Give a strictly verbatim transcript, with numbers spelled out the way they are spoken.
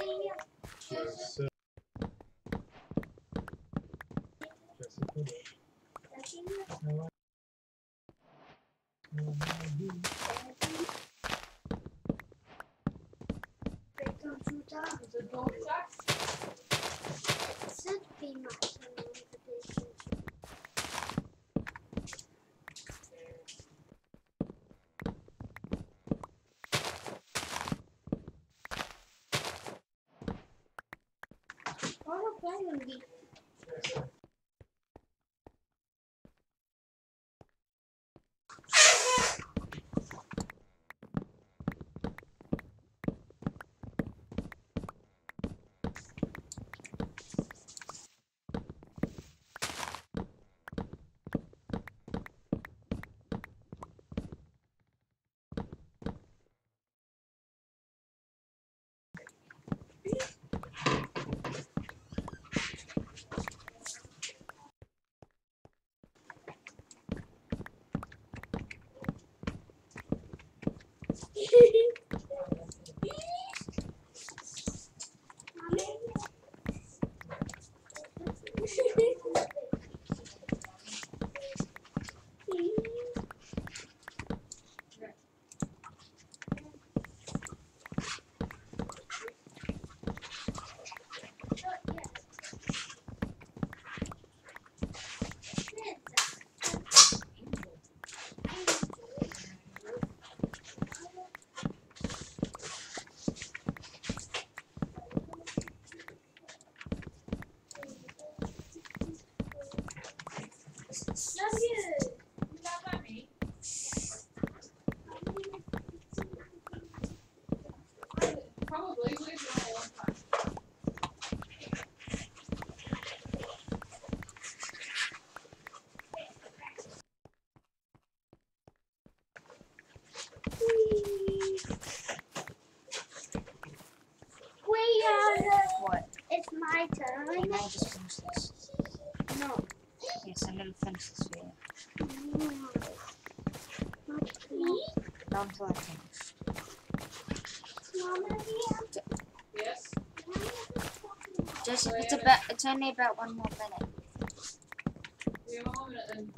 Yes. Probably we've been a long time. What? It's my turn. Okay, now just finish this. No. Yes, I'm gonna finish this video. No. Not until I finish. Yes. Just it's about it's only about one more minute. We have a minute then.